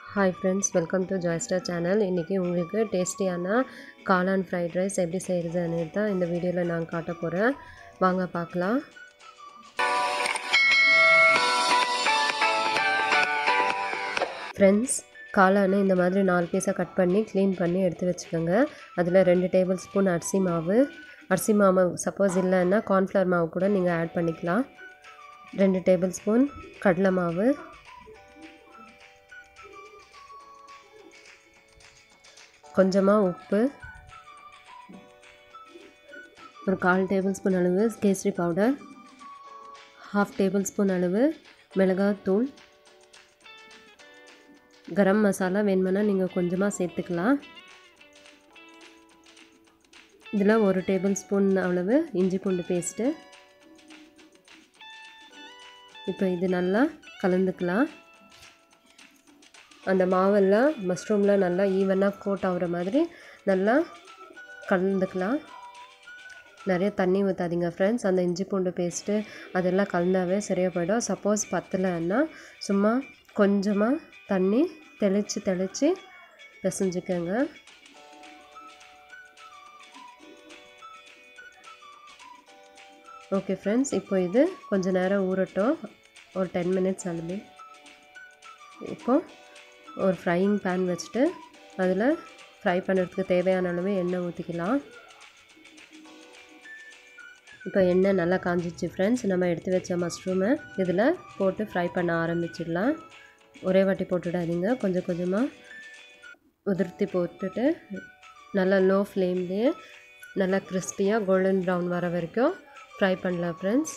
Hi friends, welcome to Joystar channel. இன்னைக்கு உங்களுக்கு டேஸ்டியான காளான் ஃப்ரைட் ரைஸ் எப்படி செய்யறதுன்னு தான் இந்த வீடியோல நான் காட்ட போறேன். வாங்க பார்க்கலாம். Friends, காளானை இந்த மாதிரி 4 பீஸா கட் பண்ணி க்ளீன் பண்ணி எடுத்து வெச்சுக்கோங்க. அதுல 2 டேபிள்ஸ்பூன் அரிசி மாவு சப்போஸ் இல்லன்னா கார்ன்ஃப்ளவர் மாவு கூட நீங்க ஆட் பண்ணிக்கலாம். 2 டேபிள்ஸ்பூன் கடலை மாவு, கொஞ்சமா உப்பு, ஒரு 1/4 டேபிள்ஸ்பூன் அளவு கேசரி பவுடர், 1/2 டேபிள்ஸ்பூன் அளவு மிளகாய் தூள், கரம் மசாலா வேணும்னா நீங்க கொஞ்சமா சேர்த்துக்கலாம். இதுல 1 டேபிள்ஸ்பூன் அளவு இஞ்சி பூண்டு பேஸ்ட். இப்போ இது நல்லா கலந்துக்கலாம். அந்த மாவெல்லாம் மஷ்ரூம்ல நல்லா ஈவனா கோட் ஆகுற மாதிரி நல்லா கலந்துக்கலாம். நிறைய தண்ணி ஊத்தாதீங்க फ्रेंड्स. அந்த இஞ்சி பூண்டு பேஸ்ட் அதெல்லாம் கலந்தாவே சரியா போய்டும். சப்போஸ் பத்தலன்னா சும்மா கொஞ்சமா தண்ணி தெளிச்சு பிசைஞ்சுக்கங்க. ஓகே फ्रेंड्स, இப்போ இது கொஞ்ச நேரம் ஊறட்டும். ஒரு 10 minutes அளவு. இப்போ ஒரு ஃப்ரையிங் pan வச்சிட்டு அதுல ஃப்ரை பண்ணுறதுக்கு தேவையான அளவு எண்ணெய் ஊத்திக்கலாம். இப்போ எண்ணெய் நல்லா காஞ்சிச்சு फ्रेंड्स. நம்ம எடுத்து வச்ச மஷ்ரூமை இதுல போட்டு ஃப்ரை பண்ண ஆரம்பிச்சிடலாம். ஒரே வாட்டி போட்டுடாதீங்க. கொஞ்சமா உதிர்த்தி போட்டுட்டு நல்லா லோ ஃப்ளேம்லயே நல்லா கிறிஸ்பியா கோல்டன் பிரவுன் வர வரைக்கும் ஃப்ரை பண்ணலாம் फ्रेंड्स.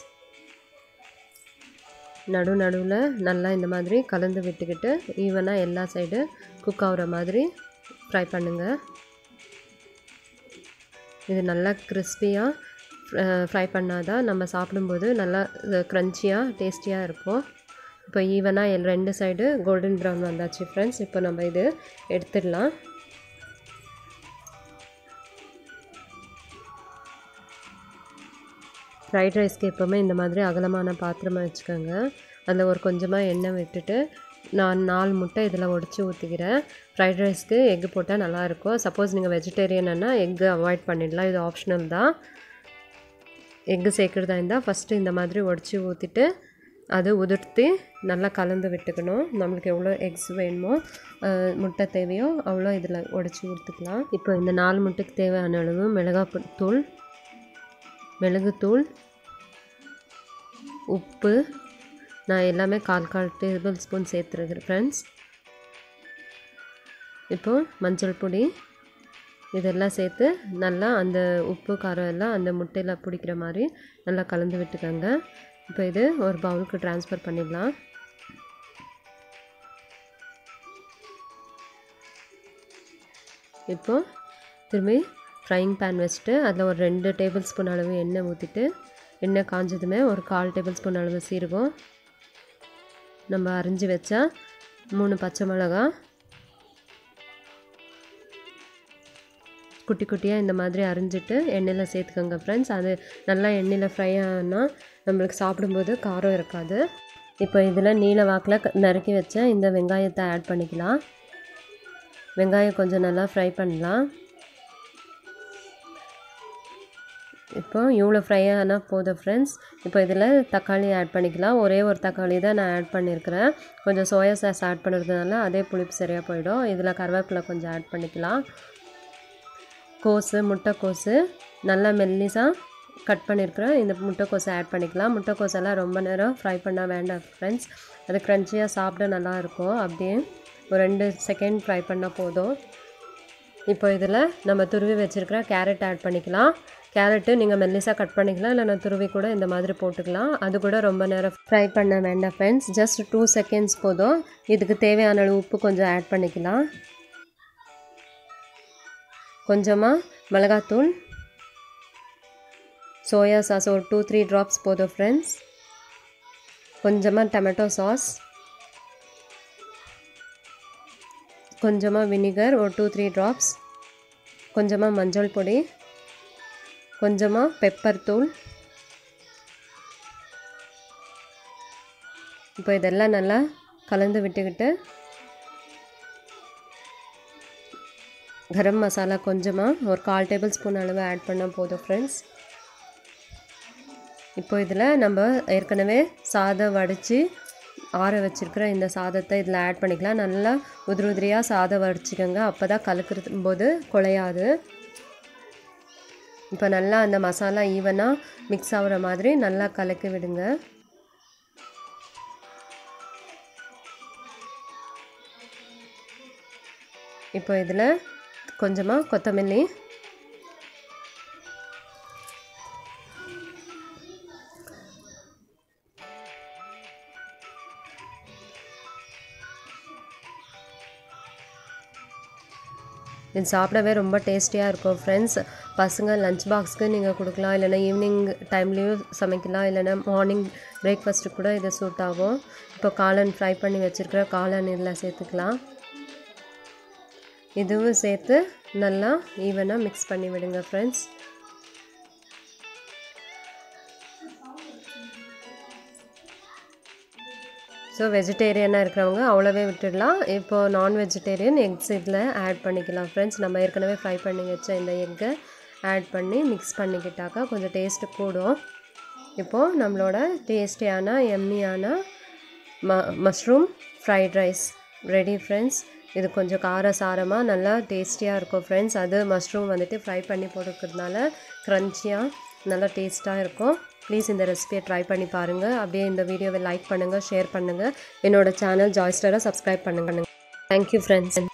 நடுவுல நல்லா இந்த மாதிரி கலந்து விட்டுக்கிட்டு ஈவனா எல்லா சைடு குக் ஆகுற மாதிரி ஃப்ரை பண்ணுங்க. இது நல்லா கிறிஸ்பியா ஃப்ரை பண்ணாதான் நம்ம சாப்பிடும்போது நல்லா கிரன்ச்சியா டேஸ்டியா இருக்கும். இப்போ ஈவனா ரெண்டு சைடு கோல்டன் பிரவுன் வந்தாச்சு फ्रेंड्स. இப்போ நம்ம இது எடுத்துடலாம். ஃப்ரைட் ரைஸ்க்கு எப்பவுமே இந்த மாதிரி அகலமான பாத்திரமா வச்சுக்கோங்க. அதில் ஒரு கொஞ்சமாக எண்ணெய் விட்டுட்டு நான் 4 முட்டை இதில் உடைச்சி ஊற்றிக்கிறேன். ஃப்ரைட் ரைஸ்க்கு எக்கு போட்டால் நல்லாயிருக்கும். சப்போஸ் நீங்கள் வெஜிடேரியன்னா எக்கு அவாய்ட் பண்ணிடலாம். இது ஆப்ஷனல் தான். எக்கு சேர்க்குறதா இருந்தால் ஃபஸ்ட்டு இந்த மாதிரி உடைச்சி ஊற்றிட்டு அது உதிர்த்தி நல்லா கலந்து விட்டுக்கணும். நம்மளுக்கு எவ்வளோ எக்ஸ் வேணுமோ முட்டை தேவையோ அவ்வளோ இதில் உடைச்சி ஊற்றிக்கலாம். இப்போ இந்த 4 முட்டைக்கு தேவையான அளவு மிளகுத்தூள், உப்பு நான் எல்லாமே 1/4 டேபிள்ஸ்பூன் சேர்த்துருக்கிறேன் ஃப்ரெண்ட்ஸ். இப்போ மஞ்சள் பொடி இதெல்லாம் சேர்த்து நல்லா அந்த உப்பு காரம் எல்லாம் அந்த முட்டையில் பிடிக்கிற மாதிரி நல்லா கலந்து விட்டுக்கோங்க. இப்போ இது ஒரு பவுலுக்கு ட்ரான்ஸ்ஃபர் பண்ணிடலாம். இப்போ திரும்பி ஃப்ரையிங் pan வச்சுட்டு அதில் ஒரு 2 டேபிள்ஸ்பூன் அளவு எண்ணெய் ஊற்றிட்டு எண்ணெய் காஞ்சதுமே ஒரு 1/4 டேபிள்ஸ்பூன் அளவு சீரகம், நம்ம அரிஞ்சு வச்சா 3 பச்சை மிளகாய் குட்டி குட்டியாக இந்த மாதிரி அரிஞ்சிட்டு எண்ணெயில் சேர்த்துக்கோங்க ஃப்ரெண்ட்ஸ். அது நல்லா எண்ணெயில் ஃப்ரை ஆனால் நம்மளுக்கு சாப்பிடும்போது காரம் இருக்காது. இப்போ இதில் நீல வாக்கில் நறுக்கி வச்ச இந்த வெங்காயத்தை ஆட் பண்ணிக்கலாம். வெங்காயம் கொஞ்சம் நல்லா ஃப்ரை பண்ணலாம். இப்போ இவ்வளோ ஃப்ரை ஆனால் போதும் ஃப்ரெண்ட்ஸ். இப்போ இதில் தக்காளி ஆட் பண்ணிக்கலாம். ஒரே ஒரு தக்காளி தான் நான் ஆட் பண்ணியிருக்கிறேன். கொஞ்சம் சோயா சாஸ் ஆட் பண்ணுறதுனால அதே புளிப்பு சரியாக போயிடும். இதில் கருவேப்பிலை கொஞ்சம் ஆட் பண்ணிக்கலாம். முட்டைக்கோஸு நல்லா மெல்லிசாக கட் பண்ணியிருக்கிறேன். இந்த முட்டைக்கோஸை ஆட் பண்ணிக்கலாம். முட்டைக்கோஸெல்லாம் ரொம்ப நேரம் ஃப்ரை பண்ணால் வேண்டாம் ஃப்ரெண்ட்ஸ். அது க்ரன்ச்சியாக சாப்பிட நல்லாயிருக்கும். அப்படியே ஒரு 2 செகண்ட் ஃப்ரை பண்ணால் போதும். இப்போ இதில் நம்ம துருவி வச்சுருக்கிற கேரட் ஆட் பண்ணிக்கலாம். கேரட்டு நீங்கள் மெல்லிசாக கட் பண்ணிக்கலாம், இல்லை நான் துருவி கூட இந்த மாதிரி போட்டுக்கலாம். அது கூட ரொம்ப நேரம் ஃப்ரை பண்ண வேண்டாம் ஃப்ரெண்ட்ஸ். ஜஸ்ட் 2 செகண்ட்ஸ் போதும். இதுக்கு தேவையான அளவு உப்பு கொஞ்சம் ஆட் பண்ணிக்கலாம். கொஞ்சமாக மிளகாத்தூள், சோயா சாஸ் ஒரு 2-3 ட்ராப்ஸ் போதும் ஃப்ரெண்ட்ஸ். கொஞ்சமாக டொமேட்டோ சாஸ், கொஞ்சமாக வினிகர் ஒரு 2-3 ட்ராப்ஸ், கொஞ்சமாக மஞ்சள் பொடி, கொஞ்சமாக பெப்பர் தூள். இப்போ இதெல்லாம் நல்லா கலந்து விட்டுக்கிட்டு கரம் மசாலா கொஞ்சமாக ஒரு 1/4 டேபிள் ஸ்பூன் அளவு ஆட் பண்ணால் போதும் ஃப்ரெண்ட்ஸ். இப்போ இதில் நம்ம ஏற்கனவே சாதம் வடித்து ஆற வச்சுருக்கிற இந்த சாதத்தை இதில் ஆட் பண்ணிக்கலாம். நல்லா உதிரியாக சாதம் வடிச்சிக்கோங்க, அப்போ தான் கலக்கும் போது குழையாது. இப்போ நல்லா அந்த மசாலா ஈவனாக மிக்ஸ் ஆகிற மாதிரி நல்லா கலக்கி விடுங்க. இப்போ இதில் கொஞ்சமாக கொத்தமல்லி, இது சாப்பிடவே ரொம்ப டேஸ்டியாக இருக்கும் ஃப்ரெண்ட்ஸ். பசங்க லஞ்ச் பாக்ஸ்க்கு நீங்கள் கொடுக்கலாம், இல்லைனா ஈவினிங் டைம்லேயும் சமைக்கலாம், இல்லைனா மார்னிங் பிரேக்ஃபாஸ்ட்டுக்கு கூட இது சூட் ஆகும். இப்போ காளான் ஃப்ரை பண்ணி வச்சுருக்கிற காளான் இதில் சேர்த்துக்கலாம். இதுவும் சேர்த்து நல்லா ஈவனாக மிக்ஸ் பண்ணி விடுங்க ஃப்ரெண்ட்ஸ். ஸோ வெஜிடேரியனாக இருக்கிறவங்க அவ்வளோவே விட்டுடலாம். இப்போது நான் வெஜிடேரியன் எக்ஸ் இதில் ஆட் பண்ணிக்கலாம் ஃப்ரெண்ட்ஸ். நம்ம ஏற்கனவே ஃப்ரை பண்ணி வச்ச இந்த எக்கை ஆட் பண்ணி மிக்ஸ் பண்ணிக்கிட்டாக்கா கொஞ்சம் டேஸ்ட்டு கூடும். இப்போது நம்மளோட டேஸ்டியான எம்மியான mushroom fried rice ready friends. இது கொஞ்சம் காரசாரமாக நல்லா டேஸ்டியாக இருக்கும் ஃப்ரெண்ட்ஸ். அது மஷ்ரூம் வந்துட்டு ஃப்ரை பண்ணி போட்டுக்கிறதுனால க்ரன்ச்சியாக நல்லா டேஸ்ட்டாக இருக்கும். ப்ளீஸ் இந்த ரெசிபியை ட்ரை பண்ணி பாருங்கள். அப்படியே இந்த வீடியோவை லைக் பண்ணுங்கள், ஷேர் பண்ணுங்கள். என்னோடய சேனல் ஜாய்ஸ்டரை சப்ஸ்கிரைப் பண்ணுங்கள். Thank you friends.